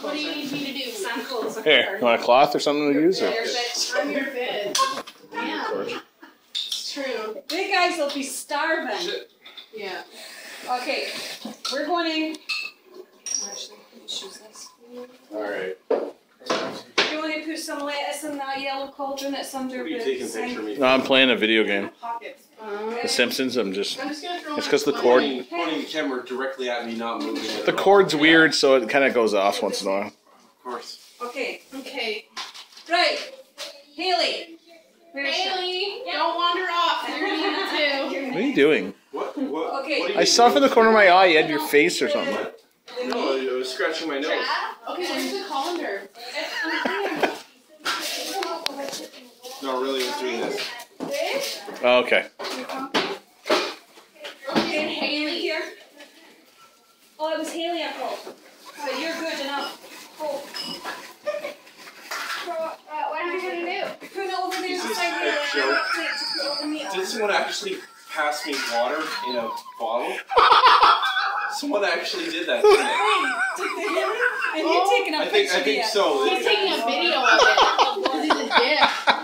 What do you need me to do? Samples. Here, you want a cloth or something to use? Or? I'm your bed. Yeah. It's true. You guys will be starving. Shit. Yeah. Okay, we're going in. Actually, choose this. Alright. You want to put some lettuce in that yellow cauldron that's under What are you the taking sink? picture of me? No, I'm playing a video game. Pockets. The Simpsons, I'm just gonna throw it's my because the phone cord, in. Pointing the camera directly at me, not moving it. the cord's weird, so it kind of goes off once in a while. Of course. Okay, Okay. right. Haley. Where's Haley, don't wander off. You're gonna need it too. What are you doing? What? Okay. What do you I saw from the corner of my eye you had your face or something. No, I was scratching my nose. Okay, where's the colander? No, really, I was doing this. Oh, okay. Okay, Haley here. Oh, it was Haley I called. But you're good enough. Oh. What am I gonna do? Put it over there Is this beside a the joke? plate to put all the meat on. Did someone actually pass me water in a bottle? Someone actually did that, didn't they? And you're taking a I picture think yet. so. He's taking a video of it. Because he's a dick.